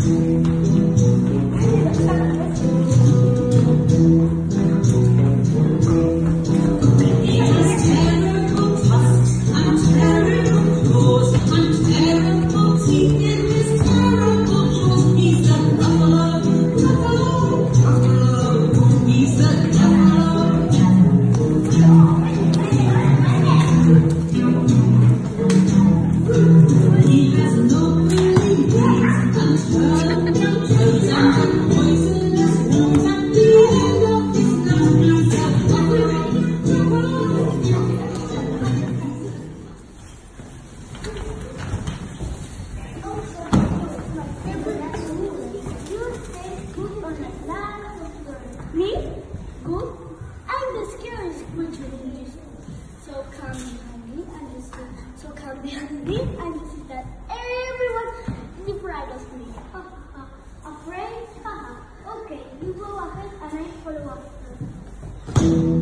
Me? Good? I'm the scariest creature in this world. So come behind me and this is so come behind me and this is that everyone is afraid of me. Afraid? Haha. Okay, you go ahead and I follow after.